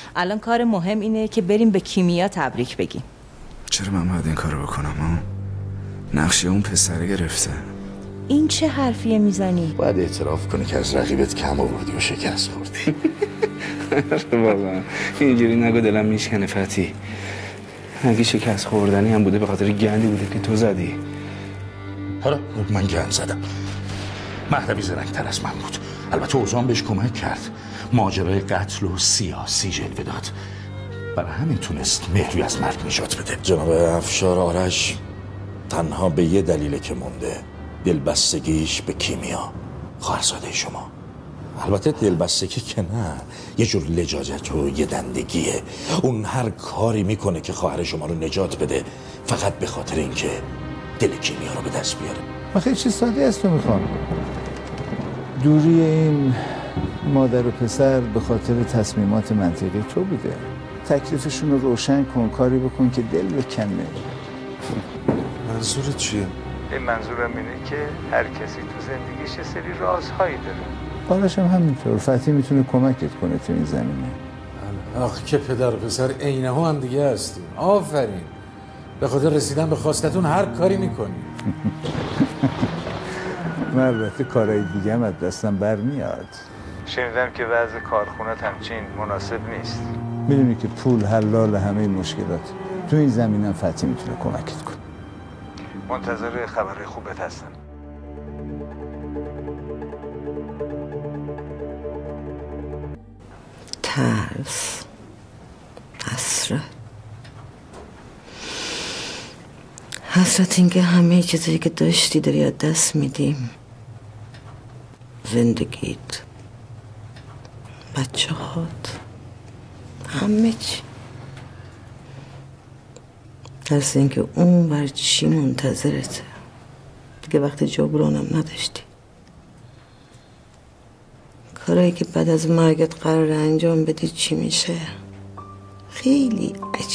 الان کار مهم اینه که بریم به کیمیا تبریک بگیم. چرا من باید این کارو بکنم؟ نقشه اون پسره گرفته. این چه حرفیه میزنی؟ باید اعتراف کنی که از رقیبت کم آوردی و شکست خوردی. بابا اینجوری نگو، دلم میشکنه فتی. اگه شکست خوردنی هم بوده به خاطر گندی بوده که تو زدی. حالا من گند زدم. مهدوی زرنگ‌تر از من بود. البته اوزان بهش کمک کرد. ماجرای قتل و سیاسی جلوه داد. برای همین تونست مهدوی از مرگ نجات بده. جناب افشار آرش تنها به یه دلیله که مونده، دلبستگیش به کیمیا، خواهرزاده شما. البته دلبستگی که نه، یه جور لجاجت و یه دندگیه. اون هر کاری میکنه که خواهر شما رو نجات بده، فقط به خاطر اینکه دل کیمیا رو به دست بیاره. من خیلی چیز ساده از تو میخوام. دوری این مادر و پسر به خاطر تصمیمات منطقی تو بوده. تکلیفشون رو روشن کن، کاری بکن که دل بکنه. منظورت چیه؟ این منظورم اینه که هر کسی تو زندگیش یه سری رازهایی داره. آرش هم همینطور. فتی میتونه کمکت کنه تو این زمینه. آخ که پدر و پسر عینه هم دیگه هستیم. آفرین. به خاطر رسیدن به خواستتون هر کاری میکنیم. من البته کارهای دیگه هم از دستم برمیاد. شنیدم که وضع کارخونه‌ت همچین مناسب نیست. میدونی که پول حلال همه مشکلات. تو این زمینم فتی میتونه کمکت کنه. منتظر خبر خوبت هستم. ترس، حسرت این که همه چیزایی که داشتی داری از دست میدیم. زندگیت، بچه هات، همه چی. ترس این که اون بر چی منتظرته. دیگه وقت جبرانم نداشتی. کارایی که بعد از مرگت قرار انجام بدی چی میشه؟ خیلی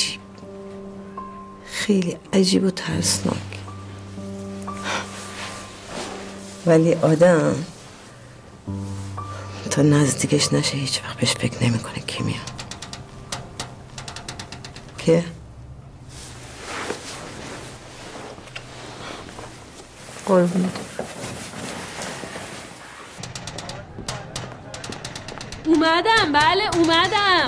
عجیب و ترسناک. ولی آدم تا نزدیکش نشه هیچ وقت بهش فکر نمیکنه. کیمیا که قربونت. اومدم. بله اومدم.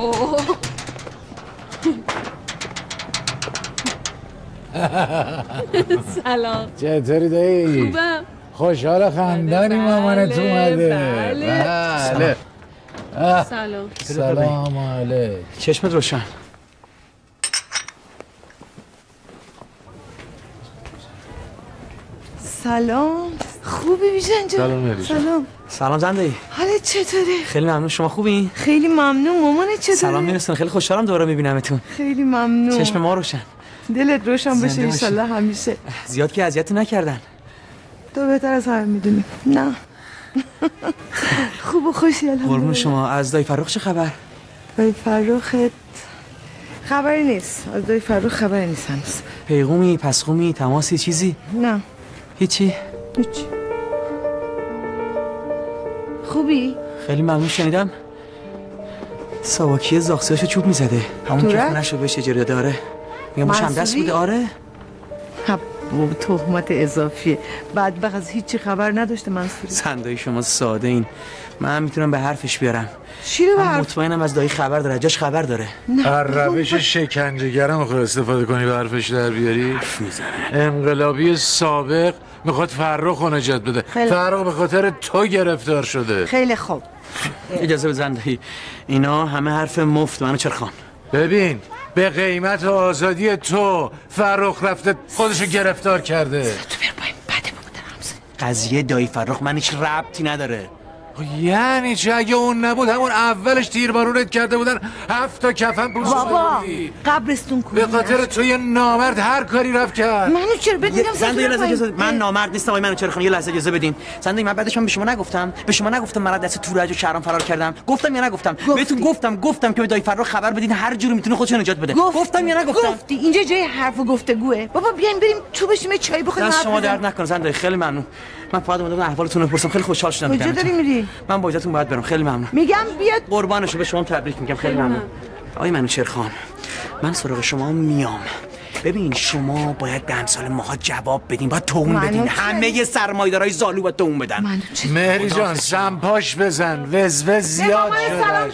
سلام. چطوری دایی؟ خوبم. خوشحال خندانی مامانت اومده. بله. سلام. سلام علیک. چشمت روشن. سلام. خوبی بیژن جان؟ سلام زنده‌ای. حالت چطوره؟ خیلی ممنون. شما خوبین؟ خیلی ممنون. مامانت چطوره؟ سلام میرسون. خیلی خوشحالم دوباره میبینمتون. خیلی ممنون. چشم ما روشن. دلت روشن باشه ان شاءالله همیشه. زیاد که اذیتتون نکردن. تو بهتر از همه میدونی. نه. خوب و خوشی الحمدلله. قربون شما. از دایی فرخ چه خبر؟ دایی فرخت خبری نیست. از دایی فرخ خبری نیست هنوز. پیغومی، پسخومی، تماسی، چیزی؟ نه. هیچی؟ هیچی. خوبی؟ خیلی ممنون. شنیدم ساواکی زاخسیاشو چوب میزده. همون که خونه‌شو بهش اجاره داره. میگم باش هم دست بوده. آره. تهمت اضافیه. بدبخت از هیچی خبر نداشته منصوری. صندوق شما ساده این. من میتونم به حرفش بیارم. چی رو من مطمئنم از دایی خبر داره. جاش خبر داره. هر روش شکنجه‌گرا میخواد استفاده کنی به حرفش در بیاری. حرف میزنه. انقلابی سابق میخواد فرخ رو نجات بده. فرخ به خاطر تو گرفتار شده. خیلی خوب. اجازه بزن دایی. اینا همه حرف مفت. منو چرخان. ببین به قیمت آزادی تو فرخ رفته خودشو گرفتار کرده. تو بیر پایین. بده بابا درم. قضیه دایی فرخ من هیچ ربطی نداره. یعنی چه؟ اگه اون نبود همون اولش تیربارونت کرده بودن 7 تا کفن پول بابا قبرستون کنی. به خاطر تو یه نامرد هر کاری رفت کرد. منو چرا بدیم؟ زنده یه لحظه اجازه. من نامرد نیستم. منو چرا خون؟ یه لحظه اجازه بدین. زنده من بعدش به شما نگفتم. من دست تورج و شهرام فرار کردم. گفتم یا نگفتم؟ بهتون گفتم که به دایی فرخ خبر بدین هر جوری میتونه خودشو نجات بده. گفتم یا نگفتم؟ گفتی. اینجا جای حرف و گفتگوئه. بابا بیاین بریم تو بشیم چای بخوریم. دست شما درد نکنه زنده. خیلی ممنون. من فقط اومدم احوالتون رو بپرسم. خیلی خوشحال شدم. کجا داری میری؟ من با اجازهتون باید برم. خیلی ممنون. میگم بیاد. قربانشو، به شما تبریک میگم. خیلی ممنون. آقای منوچهر، من سراغ شما میام. ببین شما باید به امثال ماها جواب بدین، باید توهین بدین. همه سرمایه‌دارای زالو باید توهین بدن. مهری جان سمپاش بزن، وزوز زیاد شده.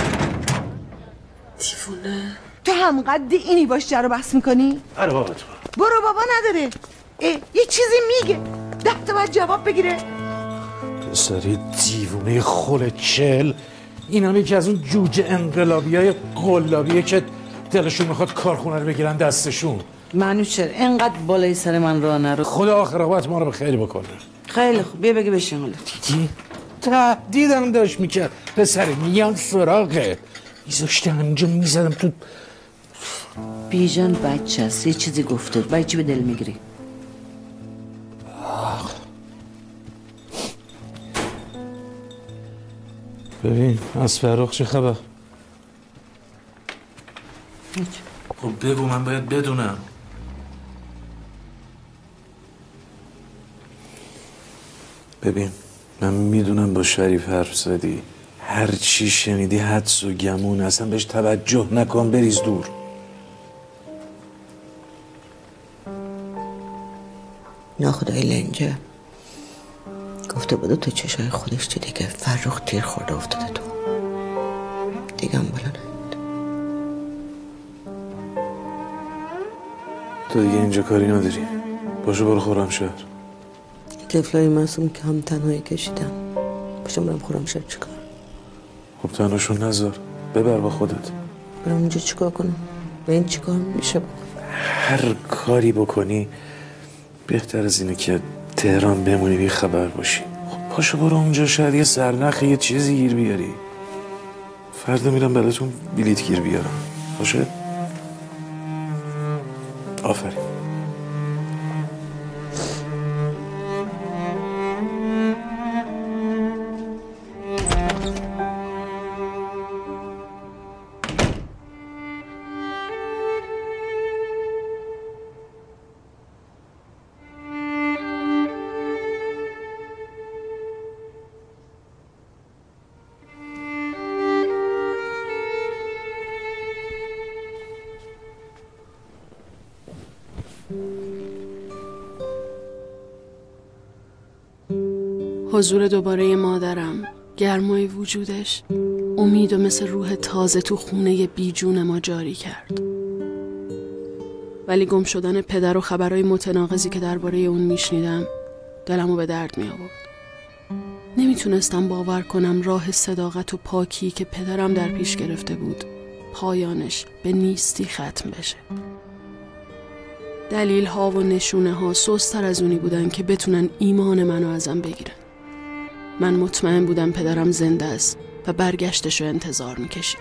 دیوونه تو هم قد اینی باش جر و بحث میکنی؟ آره بابا تو برو بابا نداره. یه چیزی میگه 10 تا باید جواب بگیره. پسری دیوونه خل چل. این هم یکی از اون جوجه انقلابی های قلابیه که دلشون میخواد کارخونه رو بگیرن دستشون. منوچهر اینقدر بالای سر من راه نرو. خدا آخر وقت ما رو به خیر بکنه. خیلی خوب بیا بگی بشین. حالا دیدی؟ تهدیدم داشت میکرد. پسر میان سراغه میذاشته همینجا میزدم تو. بیژن بچه هست، یه چیزی گفته، برای چی به دل میگیری؟ ببین از فرخ چه خبر؟ خب بگو، من باید بدونم. ببین من میدونم با شریف حرف زدی، هر چی شنیدی حدس و گمون، اصلا بهش توجه نکن، بریز دور. ناخدای لنجه گفته بوده تو چشای خودش دیده که فرخ تیر خورده افتاده تو دیگه هم بالا نهید. تو دیگه اینجا کاری نداری، باشو برو خرمشهر. طفلای معصوم که هم تنهایی کشیدم، باشم برم خرمشهر چیکار؟ خب تنهاشون نذار، ببر با خودت. برم اونجا چیکار کنم؟ به این چیکار میشه بکنم؟ هر کاری بکنی بهتر از اینه که تهران بمونی بی خبر باشی. خب پاشو برو اونجا، شاید یه سرنخ یه چیزی گیر بیاری. فردا میرم بلتون بلیت گیر بیارم. باشه؟ آفرین. حضور دوباره مادرم، گرمای وجودش، امید و مثل روح تازه تو خونه بیجون ما جاری کرد. ولی گم شدن پدر و خبرهای متناقضی که درباره اون میشنیدم دلمو به درد می آورد. نمیتونستم باور کنم راه صداقت و پاکی که پدرم در پیش گرفته بود پایانش به نیستی ختم بشه. دلیل ها و نشونه ها سست‌تر از اونی بودن که بتونن ایمان منو ازم بگیرن. من مطمئن بودم پدرم زنده است و برگشتش رو انتظار میکشیدم.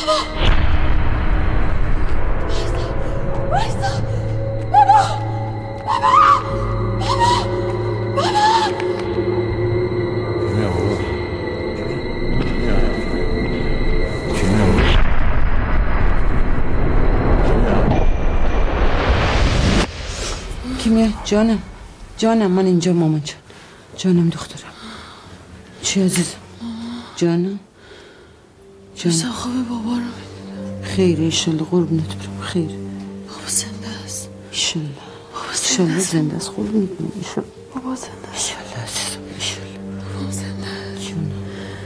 کیمیا جانم من اینجا مامان جانم دخترم چی عزیزم جانم خواب بابا رو میدونم خیره ایشالله قربونت برم خیره بابا زنده است ایشالله زنده است قربونت برم ایشالله بابا زنده است ایشالله عزیزم ایشالله بابام زنده است جانم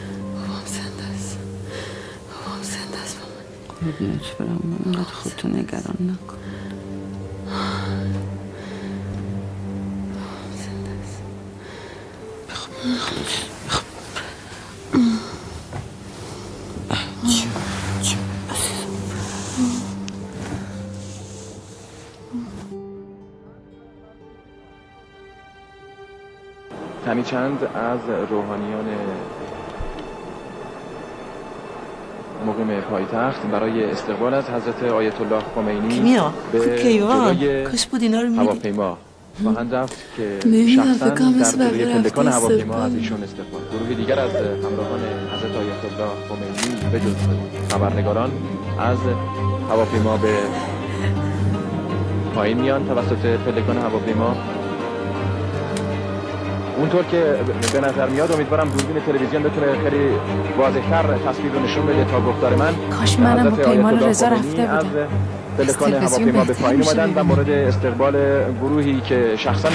بابام زنده است قربونت برم اینقدر خودتو نگران نکن تنی چند از روحانیان مقیم پایتخت برای استقبال از حضرت آیت الله خمینی به جلوی هواپیما خواهند رفت که شخصا در جلوی پلکان هواپیما از ایشون استقبال. گروهی دیگر از همراهان حضرت آیت الله خمینی به جز خبرنگاران از هواپیما به پایین میان توسط پلکان هواپیما. اونطور که به نظر میاد امیدوارم دوربین تلویزیون بتونه خیلی واضح‌تر تصویر رو نشون بده تا گفتار من. کاش منم با پیمان رضا رفته بودم. از پلکان هواپیما به پایین اومدن و مورد استقبال گروهی که شخصا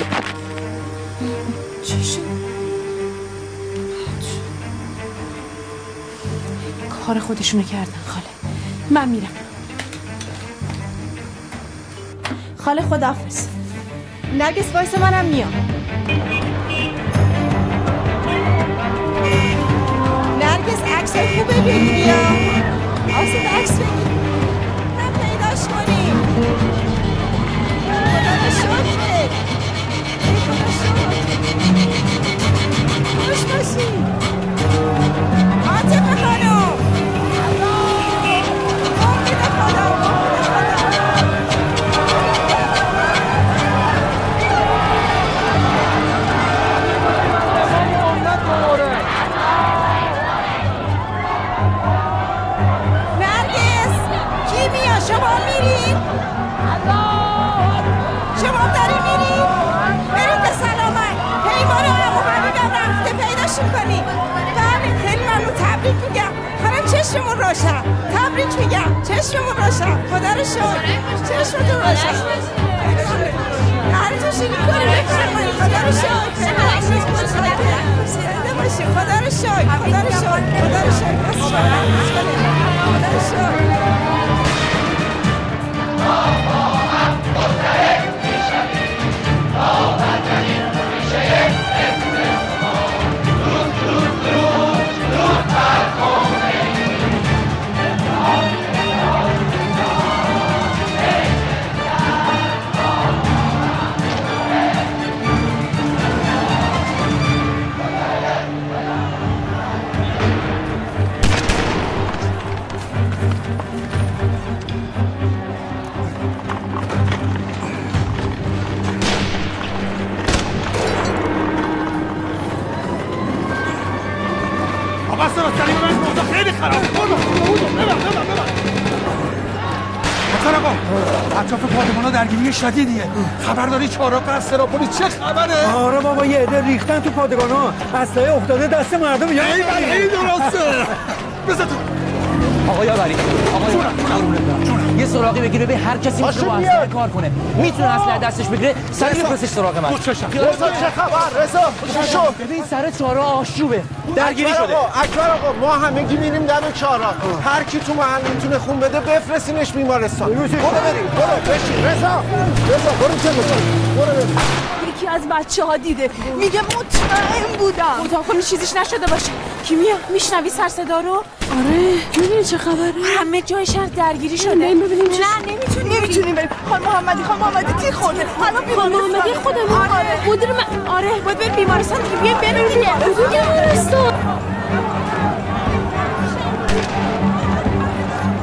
کار خودشونو کردن. خاله من میرم. خاله خداحافظ. نرگس وایس منم میام. نرگس عکس خوب بگیر بیا. آسید عکس بگیر. هم پیداش کنیم. خدا رو شکر. خدا شکر. خوش باشی. عاطفه خانم. امید خدا. شما میرید؟ شما داری میرید؟ برید به سلامت. پیمان ابو حبیبم رفته پیداش کنید. بله خیلی ممنون. تبریک میگم. حالا چشممون روشن. تبریک میگم. چشممون روشن. خدا رو شکر. چشمتون روشن. هر تو شیرین کنی بفرمایید. خدا رو شکر. زنده باشی. خدا رو شکر. خدا رو شکر. خدا رو شکر. خدا رو شکر. خیلی خرابه. ببر آقا اطراف پادمانا درگیری شدیدیه. خبر داری چهارراه از سراپولیس چه خبره؟ آره بابا یه عده ریختن تو پادگانا. اسلحه افتاده دست مردم. این درسته. بزن تو آقا یاوری. آقا جونم. یه سراغی بگیره به هر کسی میتونه با اسلحه کار کنه. میتونه اسلحه دستش بگیره سریع بفرستش سراغ من. رضا چه خبر؟ رضا چی شد؟ ببین سر چهارراه آشوبه. درگیری شده. اکبر آقا ما همگی میریم دم چهارراه. هر کی تو محل میتونه خون بده بفرستینش بیمارستان. برو بریم. برو بشین. رضا برو چه برو. یکی از بچه‌ها دیده. میگه مطمئن بودم. خدا کنه چیزیش نشده باشه. کیمیا میشنوی سر صدا رو؟ آره. ببین چه خبره؟ همه جای شهر درگیری شده. بریم ببینیم. نه نمیتونیم بریم. خان محمدی تیر خورده. حالا محمدی خودمون. آره. مدیر من. آره. باید بریم بیمارستان دیگه. بیایم بریم دیگه. بیمارستان.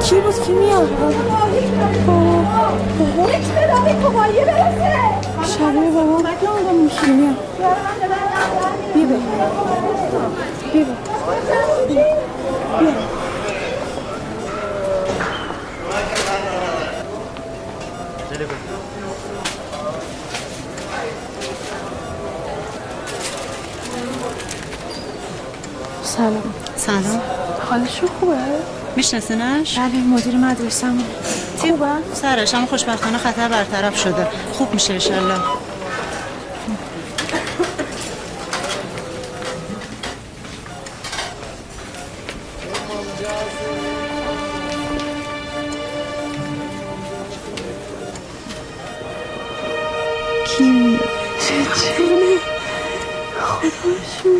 کی بود کیمیا؟ شبیه بابا نمیدونم کیمیا. بیا سلام. حالشون خوبه؟ میشناسینش؟ بله مدیر مدرسه‌مون. خوبه؟ سرش اما خوشبختانه خطر برطرف شده. خوب میشه انشالله. کیمیا چطوری؟ خداشون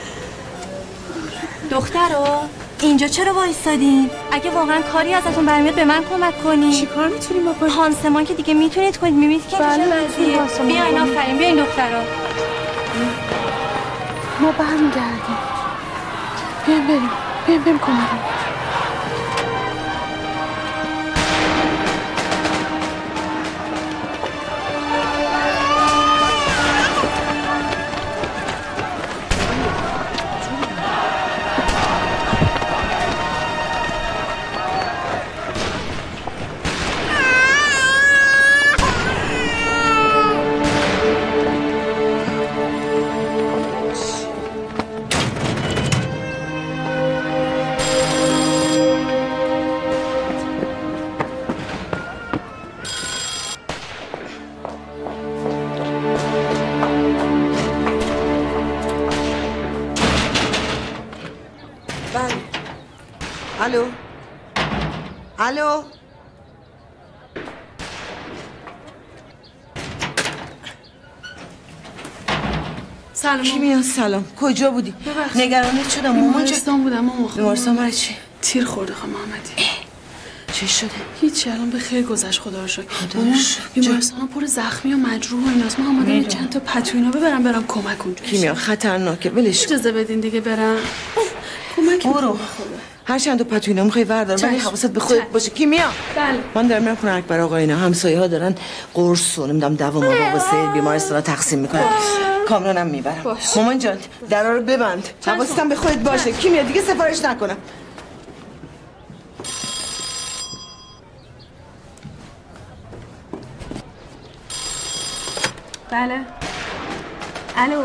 دخترو اینجا چرا وایسادین؟ اگه واقعا کاری ازتون برمیاد به من کمک کنین. چی کار میتونیم بکنیم؟ پانسمان که دیگه میتونید کنید. میبینید که بله بیاین آفرین بیاین دخترا. ما برمیگردیم. بیاین کمک. الو سلام کیمیا. سلام. کجا بودی؟ نگرانت شدم مامان. بیمارستان بودم مامان. بیمارستان برای چی؟ تیر خورده خانم محمدی. چی شده؟ هیچی الان به خیر گذشت خدا رو شکر. بیمارستان پر زخمی و مجروح و ایناست. ما آمدم چند تا پتو اینا برم کمک اونجا. کیمیا خطرناکه ولش کن. اجازه بدین دیگه برم. کمک برو. هر چند تا پتو اینا میخوای بردار ولی حواست به خودت باشه. کیمیا بله. من دارم میرم خونه اکبر آقا. اینا همسایه ها دارن قرص و نمیدونم دوا واسه بیمارستان تقسیم میکنن. کامرانم میبرم. مامان جان درا رو ببند. حواستم به خودت باشه. کیمیا دیگه سفارش نکنم. بله. الو.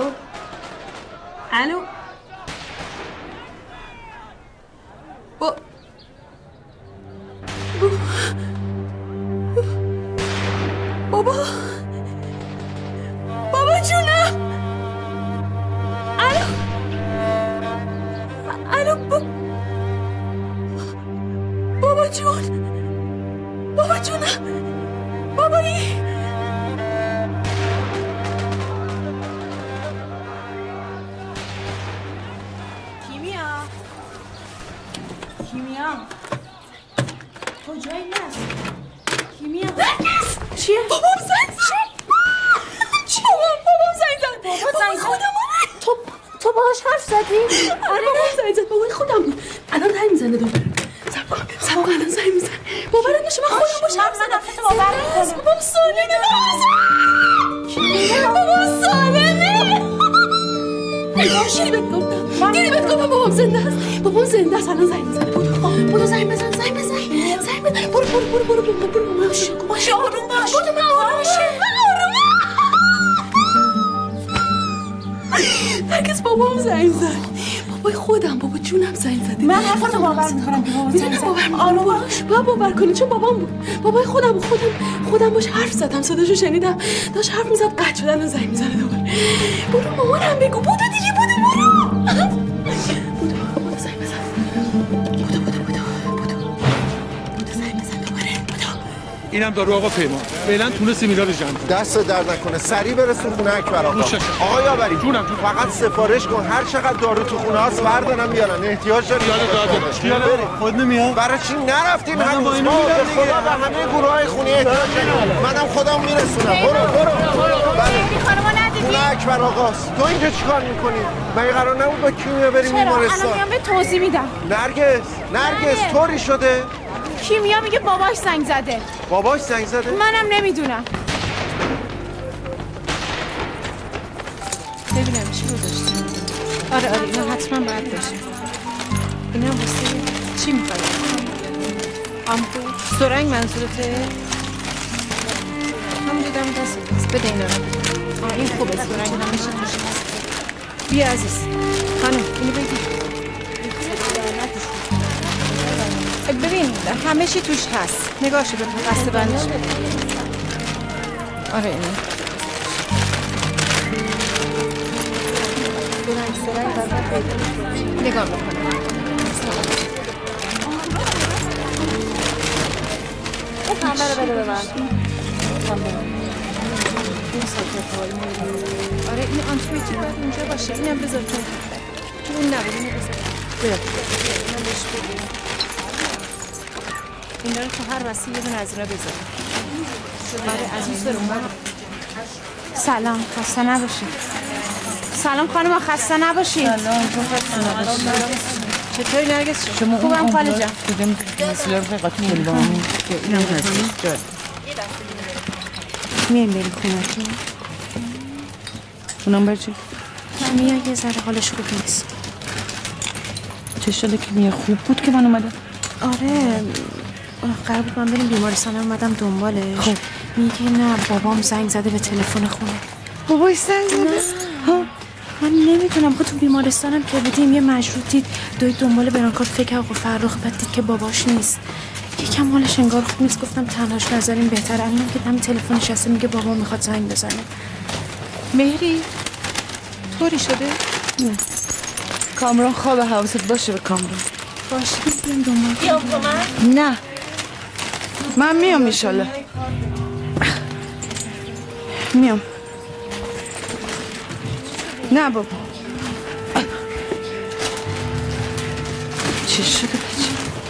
بابا جونم. الو بابا جونم. بابایی. کیمیا کجایی هست؟ کیمیا چیه؟ بابام زنگ زد. تو باهاش حرف زدی؟ آره بابام زنگ زد. بابای خودم بود. الان زنگ میزنه دوباره. صبر کن الان زنگ میزنه. باورت نشه من خودم باهاش حرف زدم. بابام سالمه. بابام سالمه. دیدی بهت گفتم بابام زنده است. الان زنگ میزنه. برو زنگ بزن. برو باشه آروم باش. هرگز بابام زنگ زد. بابای خودم بابا جونم زنگ زد. من حرفتو باور میکنم که بابام زنگ زد. آروم باش. باور کنی چون بابام بود. بابای خودم باش حرف زدم. صداشو شنیدم داشت حرف میزد. قطع شدن و زنگ میزنه دوباره. برو مامانم بگو. برو دیگه برو. زنگ بزن. اینم دارو آقا پیمان. فعلا تونستیم اینا رو جمع کنیم. دست درد نکنه. سریع برسون خونه اکبر آقا. آقا یاوری جونم فقط سفارش کن. هر چقدر دارو تو خونه هاست بردارن بیارن. احتیاج داریم. بریم. خود نمیاد. برای چی نرفتین هنوز؟ ما به خدا به همه گروهای خونی احتیاج داریم. منم خودم میرسونم. برو. بله. خانم‌ها ندیدی؟ خونه اکبر آقاست. تو اینجا چیکار می‌کنی؟ مگه قرار نبود با کیمیا بریم بیمارستان؟ الان میام به توضیح میدم. نرگس طوری شده کیمیا میگه باباش زنگ زده. باباش زنگ زده؟ منم نمیدونم. ببینم چی گذاشتی؟ آره اینا حتما باید باشه. اینا واسه چی میخوای؟ آمپول؟ سرنگ منظورته؟ هم دیدم دست بده اینا رو. این خوبه سرنگ همیشه توش هست. بیا عزیز خانم اینو بگیر. ببین همه چی توش هست. نگاهشو بکن دسته بندش. آره اینو نگاه بکنم. کامبر رو بده به من. آره این آنتیبیوتیک باید اونجا باشه. اینم بذار تو اون نبود. اینو بذار بیا اینا رو تو هر وسیله یه دونه از اینا بذار. آره عزیز برون سلام خسته نباشی. سلام خانم خسته نباشی. سلام خسته نباشی. چطوری نرگس شما خوبم خاله جان. دیدم مسئله رو قاطی کنیم. اینم هست. میایم بریم خونتون. اونم برچه؟ میا یه ذره حالش خوب نیست. چه شده که میا خوب بود که من اومدم؟ آره قرار بود من بریم بیمارستان اومدم دنبالش. خب میگه نه بابام زنگ زده به تلفن خونه. باباش زنگ زده؟ ها من نمیدونم. خب تو بیمارستانم که بودیم یه مجروح دید دوید دنبال برانکارد فکر آقا فرخ بعد دید که باباش نیست. یکم حالش انگار خوب نیست. گفتم تنهاش نذاریم بهتره. الانم که دم تلفنش هست میگه بابا میخواد زنگ بزنه. مهری طوری شده؟ نه کامران خواب حواست باشه به کامران. باشه بیام دنبال. بیام کمک؟ نه من میام ایشالله. میام. نه بابا چی شده بچه؟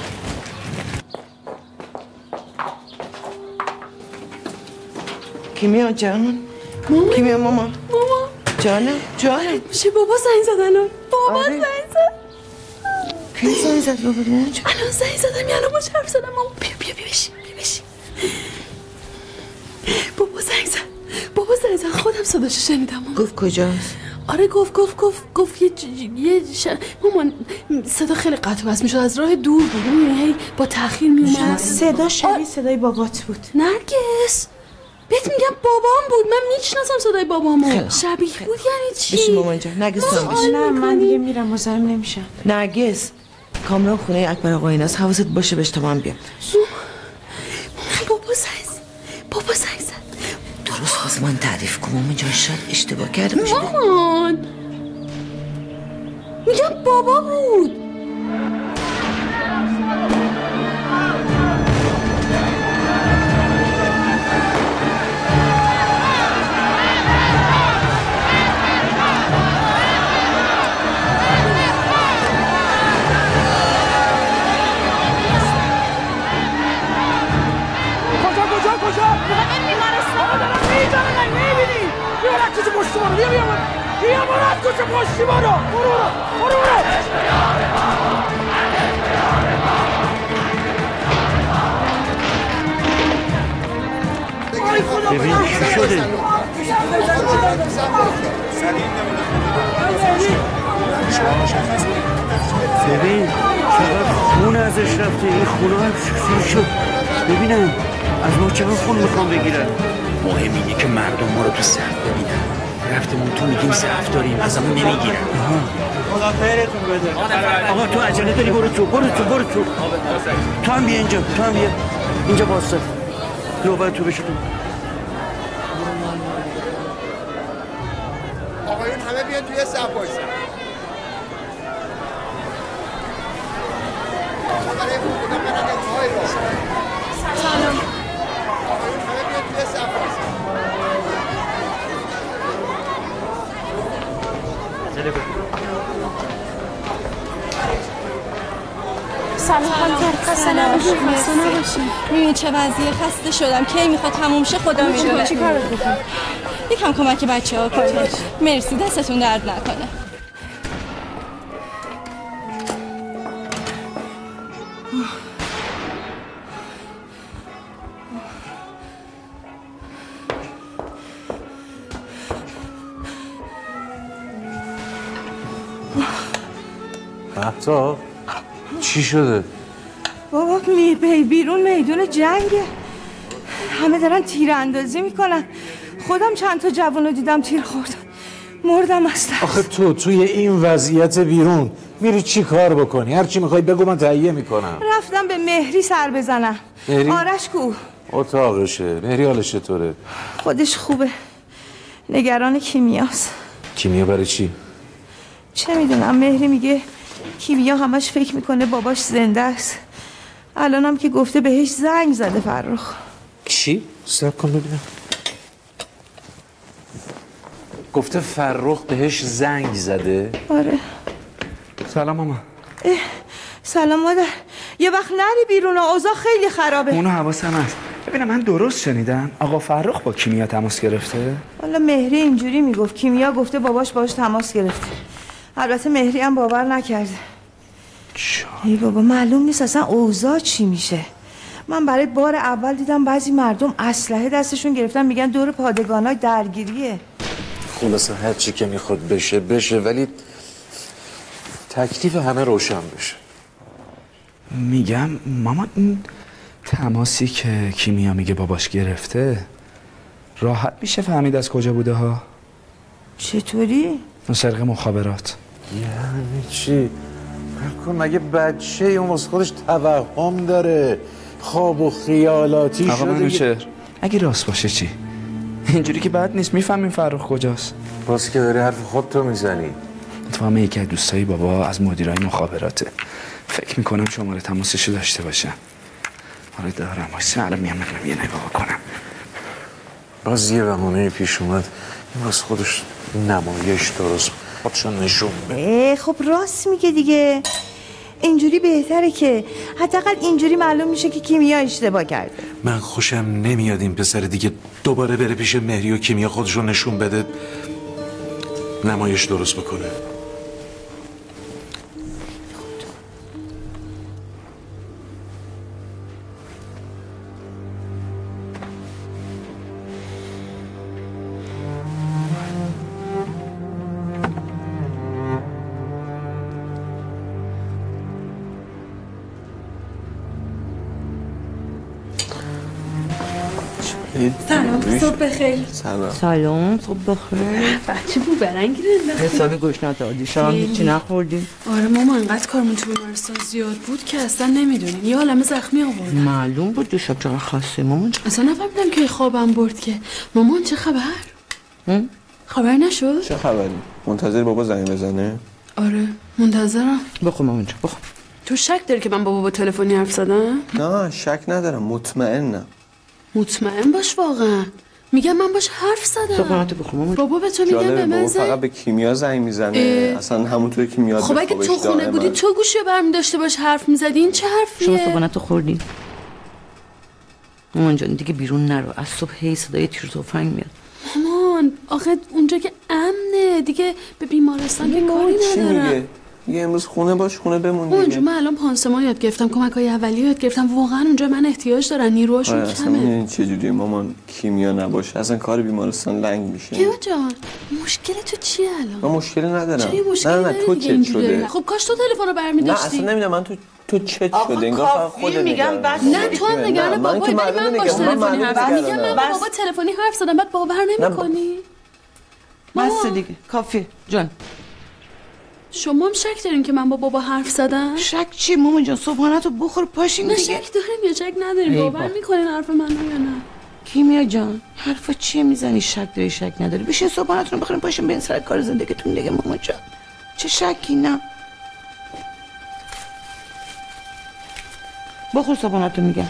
کیمیا جان کیمیا ماما جانم میشه بابا زنگ زدن. بابا زنگ زد. کی زنگ زد بابا؟ الان زنگ زدم الان با حرف زدم. ماما بیا بشین. بابا زنگ زد خودم صداشو شنیدم. گفت کجاست؟ آره گفت مامان صدا خیلی قطع وصل میشد. از راه دور بود. هی با تأخیر میومد. صدا شبیه صدای بابات بود. نرگس بهت میگم بابام بود. من میشناسم صدای بابامو. شبیه بود یعنی چی؟ بشین مامان جان. نرگس نه من دیگه میرم مزاحم نمیشم. نرگس کامران خونه اکبر آقا ایناست. حواست باشه بهش تا من بیام. بابا زنگ زد. درست خواست من تعریف کنم. مامان جان شاید اشتباه کرده باشه. مامان میگم بابا بود. کجا؟ میخواد بیمارستان. دارم میزنن نمیبینی. بیا رد کجا پشتی برو. بیا رد کجا پشتی برو. برو. ببین چی شده؟ ببین چقدر خون ازش رفته. این خونه هم سیر شد. ببینم از ما چقدر خون میخوام بگیرن. مهم اینه که مردم ما رو تو صف ببینن. رفتمون تو میگیم صف داریم ازمون نمیگیرن. خدا خیرتون بده. آقا تو عجله داری برو تو. تو هم بیا اینجا باسته. نوبت تو بشه تو. آقایون همه بیان توی صف باشن. برای خودم برن انتهای راه. سلام. آقایون همه بیان توی صف باشن. سلام خسته نباشی. میبینی چه وضعیه؟ خسته شدم. کی میخواد تموم شه خدا میدونه. چی کارت بکنم؟ یکم کمک بچه‌ها کن. مرسی دستتون درد نکنه. مهتاب چی شده؟ بابا بیرون میدون جنگه، همه دارن تیراندازی میکنن. خودم چند تا جوانو دیدم تیر خوردن، مردم اصلا. آخه توی این وضعیت بیرون میری چی کار بکنی؟ هر چی میخوای بگو من تهیه میکنم. رفتم به مهری سر بزنم. مهری؟ آرش کو؟ اتاقشه. مهری حالش چطوره؟ خودش خوبه، نگران کیمیاست. کیمیا برای چی؟ چه میدونم، مهری میگه کیمیا همش فکر میکنه باباش زنده است. الانم که گفته بهش زنگ زده فرخ. چی؟ صبر کن ببینم. گفته فرخ بهش زنگ زده؟ آره. سلام ماما. سلام مادر. یه وقت نری بیرون، اوضاع خیلی خرابه. اونو حواسم هست. ببینم من درست شنیدم آقا فرخ با کیمیا تماس گرفته؟ والا مهری اینجوری میگفت، کیمیا گفته باباش باهاش تماس گرفته. البته مهری هم باور نکرده. ای بابا معلوم نیست اصلا اوضاع چی میشه. من برای بار اول دیدم بعضی مردم اسلحه دستشون گرفتن میگن دور پادگانای درگیریه. خلاصه هر چی که میخواد بشه ولی تکلیف همه روشن بشه. میگم ماما این تماسی که کیمیا میگه باباش گرفته راحت میشه فهمید از کجا بوده ها؟ چطوری؟ سرقه مخابرات. یعنی چی؟ کن مگه بچه اون واسه خودش توهم داره، خواب و خیالاتی شده. آقا منوچهر اگه راست باشه چی؟ اینجوری که بد نیست، میفهمیم فرخ کجاست. باز که داری حرف خودتو میزنی. اتفاقا یکی از دوستای بابا از مدیرای مخابراته، فکر میکنم شماره تماسشو داشته باشن. آره دارم، واسه الان میام یه نگاه کنم. باز یه بهونه پیش اومد این واسه خودش نمایش درست خودشون نشون بده. خب راست میگه دیگه، اینجوری بهتره که حداقل اینجوری معلوم میشه که کیمیا اشتباه کرده. من خوشم نمیاد این پسر دیگه دوباره بره پیش مهری و کیمیا خودشون نشون بده نمایش درست بکنه. سلام، صبح بخیر. سلام، صبح بخیر. بچه بو برنگی رنده. حسابی گوشنات آدی شام هیچی نخوردیم. آره ماما انقدر کارمون تو بیمارستان زیاد بود که اصلا نمیدونین یه عالمه زخمی آوردن. معلوم بود دو شب چقدر خسته مامان. اصلا نفهمیدم که خوابم برد که. مامان چه خبر؟ خبر نشد؟ چه خبری؟ منتظر بابا زنگ بزنه؟ آره منتظرم. بخو مامان جان بخو. تو شک داری که من با تلفنی حرف زدم؟ نه شک ندارم، مطمئنم. مطمئن باش واقعا. میگم من باش حرف زدم. صبحانتو بخو مامان. بابا به تو میگم به من بابا فقط به کیمیا زنگ میزنه. اصلا همونطوری که میاد. خب اگه تو خونه بودی تو گوشی برمی داشته باش حرف میزدی، این چه حرفیه؟ شما صبحانتو خوردین؟ مامان جان دیگه بیرون نرو، از صبح هی صدای تیر تفنگ میاد. مامان آخه اونجا که امنه دیگه، به بیمارستان که کاری ندارم. یه امروز خونه باش، خونه بمون دیگه. اونجا من الان پانسمان یاد گرفتم، کمک‌های اولیه یاد گرفتم، واقعا اونجا من احتیاج دارن، نیروهاشون کمه. اصلا چجوریه مامان کیمیا نباشه اصلا کار بیمارستان لنگ میشه. کیو جان مشکل تو چیه الان؟ من مشکلی ندارم. نه تو چت شده. خب کاش تو تلفن رو برمی‌داشتی. نه اصلا نمیدونم، من تو چت شده انگار فقط خودت میگم بس. نه تو هم نگران بابا، من باش تلفنی حرف زدم. میگم من بابا تلفنی حرف زدم بعد باور نمی‌کنی. بس دیگه کافی جان. شما هم شک دارین که من با بابا حرف زدم؟ شک چی مامان جان؟ صبحانه‌تو بخور پاشین دیگه. شک داریم یا شک نداریم؟ باور میکنین حرف منو یا نه؟ کیمیا جان حرفا چیه میزنی؟ شک داری شک نداری؟ بشین صبحانه‌تون رو بخورین پاشین برین سر کار زندگیتون دیگه مامان جان. چه شکی؟ نه بخور صبحانه‌تو میگم.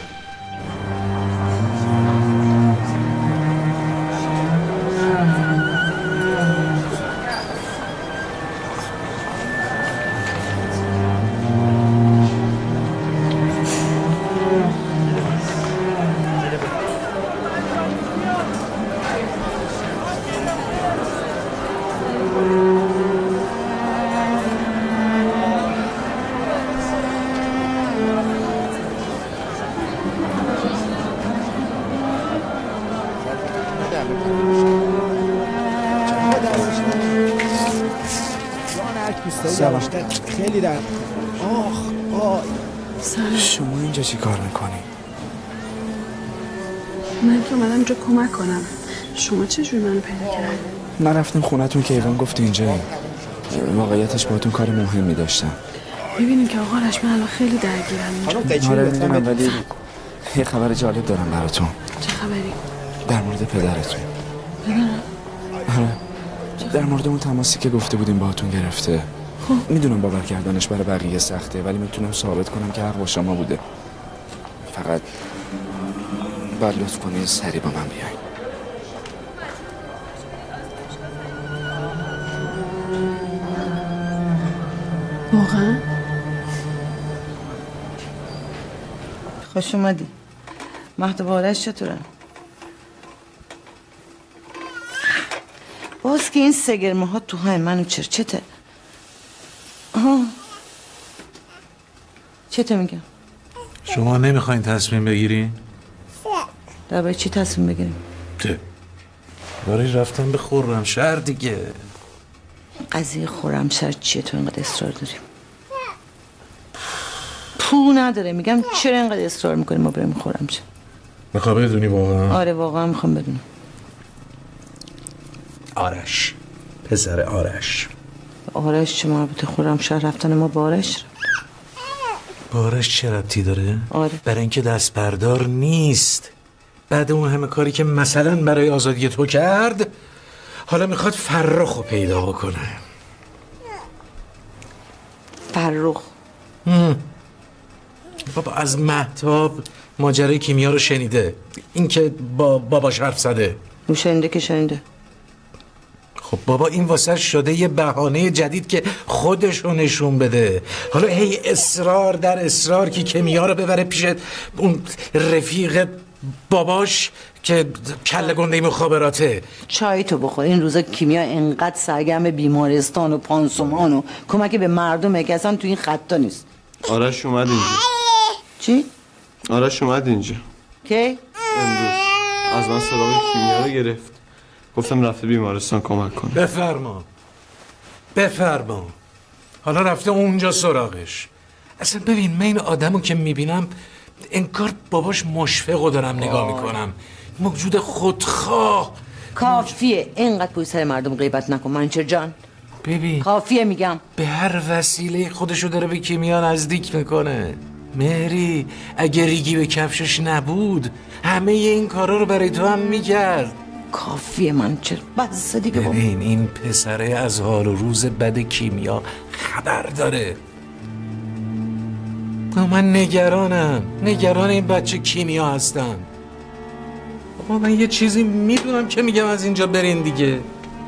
درک دوستایی داشتن خیلی درک. آخ سلام. شما اینجا چی کار میکنی؟ من که اومدم اینجا کمک کنم. شما چجوری منو پیدا کردی؟ نرفتیم خونتون که ایوان گفت اینجایی. واقعیتش باهاتون کار مهمی داشتم. میبینیم که آقا رشمن الان خیلی درگیرن اینجا. آره میدونم ولی یه خبر جالب دارم براتون. چه خبری؟ در مورد پدرتون. پدرم؟ آره در مورد اون تماسی که گفته بودیم باهاتون گرفته. خب میدونم باور کردنش برای بقیه سخته ولی میتونم ثابت کنم که حق با شما بوده. فقط باید لطف کنید سریع با من بیاین. واقعا؟ خوش اومدی. مهد آرش چطورن؟ باز که این سگرمه ها تو های منو چته؟ چته میگم؟ شما نمیخواین تصمیم بگیرین؟ درباره چی تصمیم بگیریم؟ برای رفتن به خرمشهر دیگه. قضیه خرمشهر چیه تو اینقدر اصرار داریم؟ پول نداره. میگم چرا اینقدر اصرار میکنیم ما بریم خرمشهر؟ میخوای بدونی واقعا؟ آره واقعا میخوام بدونم. آرش، پسر آرش چه مربوطه خرمشهر رفتن ما با آرش؟ آرش چه ربطی داره؟ آره برای اینکه دست بردار نیست. بعد اون همه کاری که مثلا برای آزادی تو کرد حالا میخواد فرخو پیدا بکنه. فرخ؟ بابا از مهتاب ماجرای کیمیا رو شنیده. این که با باباش حرف زده. او شنیده که شنیده. خب بابا این واسه شده یه بهانه جدید که خودش رو نشون بده. حالا هی اصرار در اصرار که کیمیا رو ببره پیش اون رفیق باباش که کله گنده مخابراته. چای تو بخور. این روزا کیمیا انقدر سرگرم بیمارستان و پانسمان و کمک به مردمه که اصلا تو این خطا نیست. آرش اومد اینجا. چی؟ آرش اومد اینجا. کی؟ امروز از من سراغ کیمیا رو گرفت. گفتم رفته بیمارستان کمک کنه. بفرما. حالا رفته اونجا سراغش. اصلا ببین من این آدمو که میبینم انگار باباش مشفقو دارم نگاه میکنم. موجود خودخواه. کافیه. اینقدر پوی سر مردم غیبت نکن منچر جان. ببین کافیه میگم. به هر وسیله خودشو داره به کیمیا نزدیک میکنه. مهری اگه ریگی به کفشش نبود همه این کارا رو برای تو هم میکرد. کافیه منچر. بس دیگه بابا. ببین این پسره از حال و روز بد کیمیا خبر داره. من نگران این بچه کیمیا هستم. بابا من یه چیزی میدونم که میگم از اینجا برین دیگه.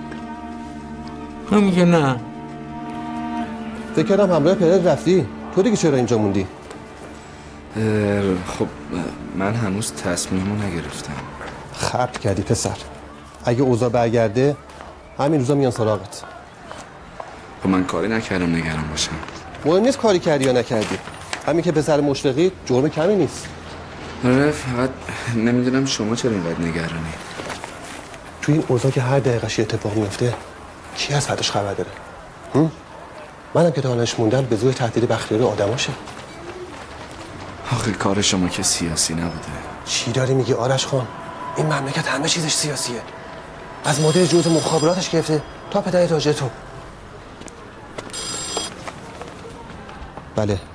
هم میگه نه. فکر کردم همراه پدرت رفتی. تو دیگه چرا اینجا موندی؟ خب من هنوز تصمیمو نگرفتم. خرد کردی پسر. اگه اوضاع برگرده همین روزا میان سراغت. خب من کاری نکردم نگران باشم. مهم نیست کاری کردی یا نکردی. همین که پسر مشرقی جرم کمی نیست. آره فقط نمیدونم شما چرا اینقدر نگرانی. تو این اوضاع که هر دقیقه‌ش اتفاق میفته کی از فرداش خبر داره؟ منم که دانش موندم به زور تهدید بختیاری آدماشه. آخه کار شما که سیاسی نبوده. چی داری میگی آرش خان؟ این مملکت همه چیزش سیاسیه. از مدیر جزء مخابراتش گرفته تا پدر تاجر تو. بله.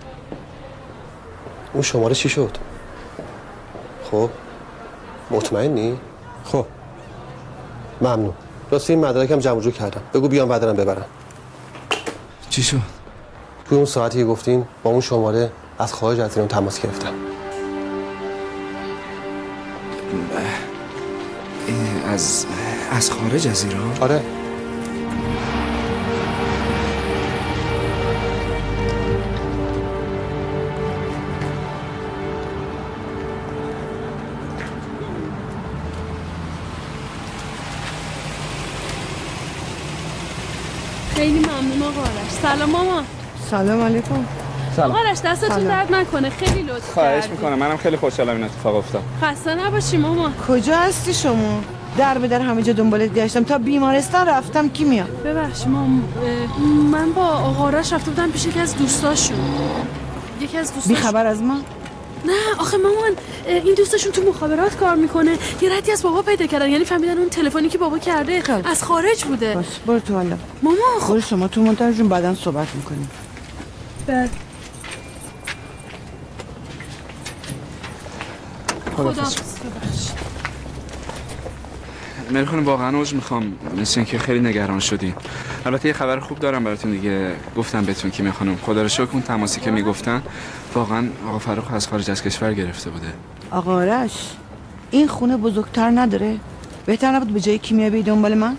اون شماره چی شد؟ خب مطمئنی؟ خب ممنون. راستی این مدارکم جمع جور کردم. بگو بیان بدرم ببرم. چی شد؟ توی اون ساعتی که گفتین با اون شماره از خارج از ایران تماس گرفتم. از خارج از ایران؟ آره. خیلی ممنون آقا آرش. سلام ماما. سلام علیکم. آقا آرش دستتون درد نکنه. خیلی لطف خواهش میکنم. منم خیلی خوشحالم این اتفاق افتاد. خسته نباشی ماما. کجا هستی شما؟ در به در همه جا دنبالت گشتم تا بیمارستان رفتم. کیمیا ببخش مام، من با آقا آرش رفته بودم پیش یکی از دوستاشون. بی خبر از ما؟ نه آخه مامان، این دوستشون تو مخابرات کار میکنه، یه ردی از بابا پیدا کردن، یعنی فهمیدن اون تلفنی که بابا کرده از خارج بوده. باش برو تو حالا ماما. خود شما تو منتظر جون بعداً صحبت میکنیم. بله. خداحافظ. مری خانم واقعا عذر میخوام، مثل اینکه خیلی نگران شدین. البته یه خبر خوب دارم براتون دیگه، گفتم بهتون کیمیا خانم، خدا رو شکر اون تماسی که میگفتن واقعا آقا فرخ از خارج از کشور گرفته بوده. آقا آرش این خونه بزرگتر نداره؟ بهتر نبود به جای کیمیا بی دنبال من؟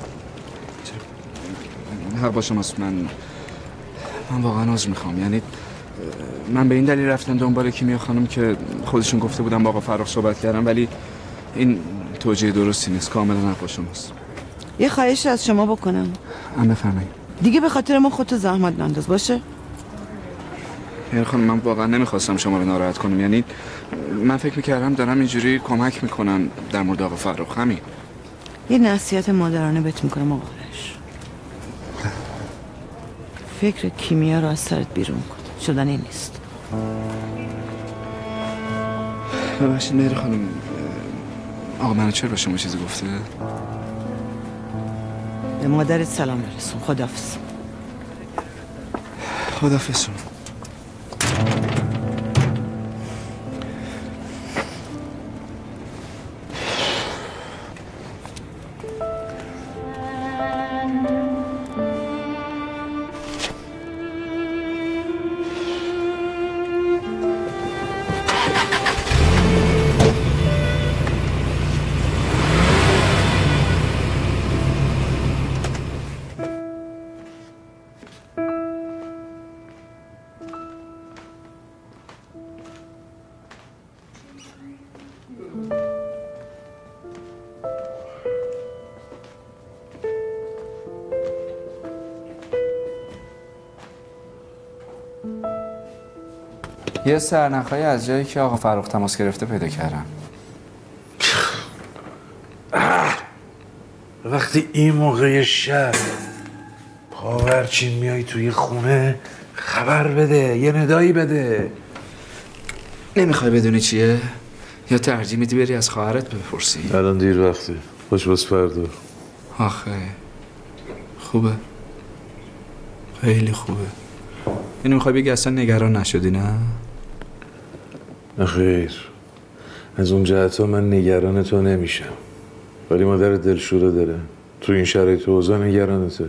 حق با شماست. من واقعا عذر میخوام، یعنی من به این دلیل رفتم دنبال کیمیا خانم که خودشون گفته بودن با آقا فرخ صحبت کردم، ولی این توجیه درستی نیست. کاملا حق با شماست. یه خواهش از شما بکنم. بفرمایید. دیگه به خاطر ما خودتو زحمت ننداز باشه؟ مری خانم من واقعا نمیخواستم شما رو ناراحت کنم، یعنی من فکر میکردم دارم اینجوری کمک میکنم در مورد آقا فرخ. همین. یه نصیحت مادرانه بهت میکنم آقا آرش، فکر کیمیا رو از سرت بیرون کن، شدنی نیست. ببخشید مری خانم، آقا منوچهر به شما چیزی گفته؟ به مادرت سلام برسون. خداحافظ. خداحافظ. یه سرنخایی از جایی که آقا فرخ تماس گرفته پیدا کردم. وقتی این موقع شب پاورچین میای توی خونه خبر بده، یه ندایی بده. نمیخوای بدونی چیه؟ یا ترجیح میدی بری از خواهرت بپرسی؟ الان دیر وقته، باش باز فردا. آخه خوبه، خیلی خوبه. اینو میخوای بگی اصلا نگران نشدی نه؟ خیر، از اون جهت ها من نگران تو نمیشم، ولی مادر دلشوره داره، تو این شرایط اوضاع نگرانته.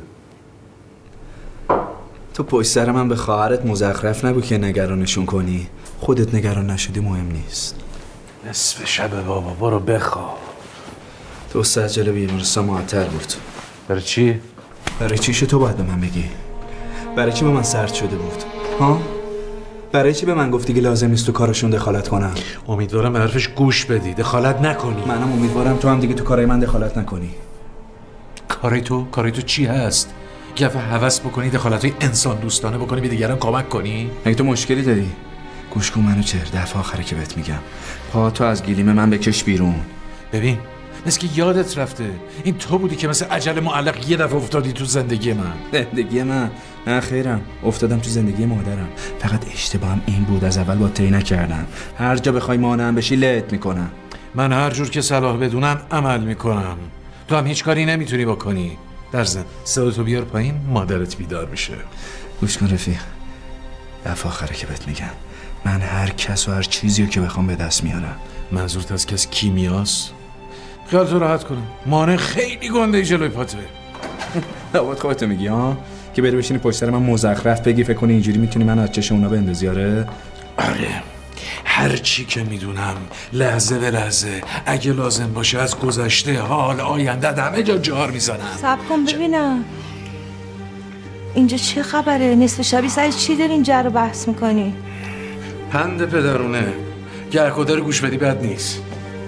تو پشت سر من به خواهرت مزخرف نگو که نگرانشون کنی. خودت نگران نشدی مهم نیست. نصف شب بابا، برو بخواب. تو سجل بیمارستان معطل بود. برای چی؟ برای چیشو تو باید به من بگی. برای چی به من سرد شده بود؟ ها؟ برای چی به من گفتی که لازم نیست تو کارشون دخالت کنم؟ امیدوارم به حرفش گوش بدی، دخالت نکنی. منم امیدوارم تو هم دیگه تو کارای من دخالت نکنی. کاری تو چی هست؟ یه دفعه هوس بکنی دخالت‌های انسان دوستانه بکنی به دیگران کمک کنی؟ مگه تو مشکلی داری؟ گوش کن منو چهر دفعه آخره که بهت میگم. پا تو از گلیم من بکش بیرون. ببین مثل که یادت رفته این تو بودی که مثل عجل معلق یه دفعه افتادی تو زندگی من. زندگی من؟ نه خیرم، افتادم تو زندگی مادرم. فقط اشتباهم این بود از اول با تی نکردم. هر جا بخوای مانعم بشی لت میکنم. من هر جور که صلاح بدونم عمل میکنم. تو هم هیچ کاری نمیتونی بکنی. در ضمن صداتو بیار پایین مادرت بیدار میشه. گوش کن رفیق، دفعه آخره که بهت میگم من هر کس و هر چیزی که بخوام به دست میارم. منظورت از کس کیمیاست؟ خیالتو راحت کنم، مانع خیلی گنده جلوی پاته. نباید خودتو میگی ها که بری بشینی پشت سر من مزخرف بگی فکر کنی اینجوری میتونی منو از چش اونا بندازی. آره هر چی که میدونم لحظه به لحظه اگه لازم باشه از گذشته، حال، آینده همه جا جار میزنم. صبر کن ببینم اینجا چه خبره؟ نصف شبی سر چی داری اینجا رو بحث میکنی؟ پند پدرونه، گرکوده رو گوش بدی بد نیست.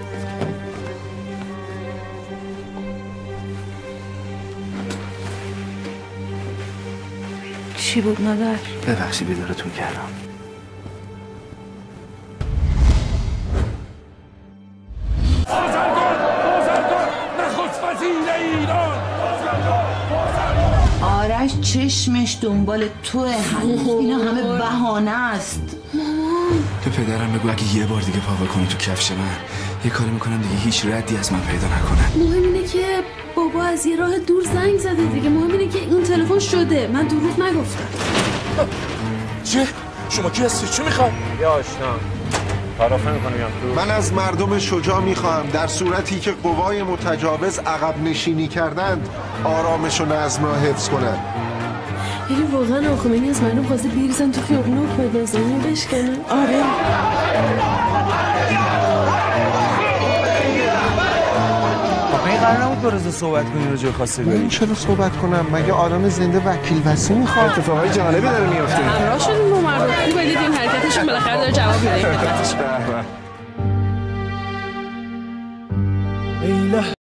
چی بود مادر؟ ببخشی بیدارتون کردم. چشمش دنبال توه. اینا همه بهانه است. به پدرم بگو اگه یه بار دیگه پا کنه تو کفش من یه کاری میکنم دیگه هیچ ردی از من پیدا نکنه. مهم اینه که بابا از یه راه دور زنگ زده دیگه. مهم اینه که اون تلفن شده. من دروغ نگفتم. چه؟ شما کی هستی؟ چی میخوای؟ یا آشنا تعارف نمی‌کنی بیام تو. من از مردم شجاع میخوام در صورتی که قوای متجاوز عقب نشینی کردند آرامش و نظم را حفظ کنند. یعنی واقعا خمینی از مردم خواسته بیرزن تو خیابون و حکومت نظامی بشکنه؟ آره. این قرار نبود با رضا صحبت کنی راجع به خواستگاری. من چرا صحبت کنم؟ مگه آدم زنده وکیل وصی میخواد؟ اتفاقای جالبی داره میفته. همراه شدیم با مردم. خوبه دیدیم حرکتشون بالاخره داره جواب میده. ایله